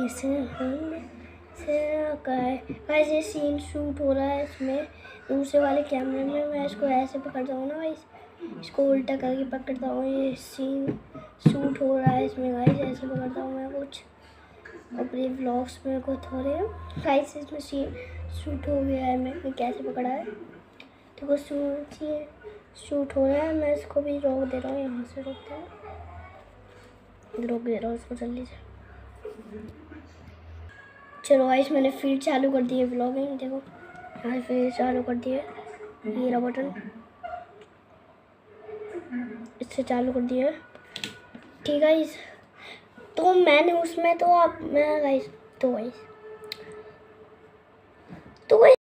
Guys ये scene shoot हो रहा है इसमें दूसरे वाले कैमरे में। मैं इसको ऐसे पकड़ता हूँ ना गाइस, इसको उल्टा करके पकड़ता हूँ, ये सीन शूट हो रहा है इसमें गाइस। ऐसे पकड़ता हूँ मैं कुछ अपने व्लॉग्स में को थोड़े गाइस इसमें सीन शूट हो गया है। मैं कैसे पकड़ा है तो वो शूट हो रहा है। मैं इसको भी रोक दे रहा हूँ, यहाँ से रोक दे रहा हूँ इसको जल्दी से। चलो गाइस मैंने फिर चालू कर दी है व्लॉगिंग। देखो यहाँ फिर चालू कर दिए, ये रहा बटन, इससे चालू कर दिया। ठीक है गाइस, तो मैंने उसमें तो आप मैं गाइस तो गाइस